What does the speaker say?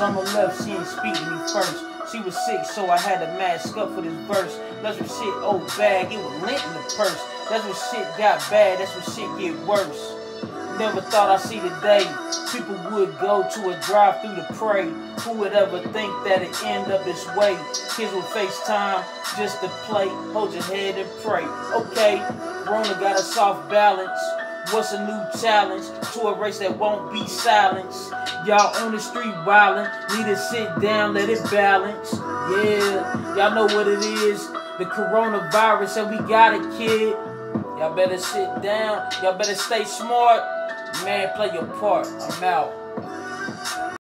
Summer left, she ain't speak to me first. She was sick, so I had to mask up for this verse. That's when shit old bag, it was lint in the purse. That's when shit got bad, that's when shit get worse. Never thought I'd see the day people would go to a drive-thru to pray. Who would ever think that it end up this way? Kids will FaceTime just to play. Hold your head and pray. Okay, Rona got a soft balance. What's a new challenge to a race that won't be silenced? Y'all on the street wildin', need to sit down, let it balance. Yeah, y'all know what it is. The coronavirus, and we got it, kid. Y'all better sit down. Y'all better stay smart. Man, play your part. I'm out.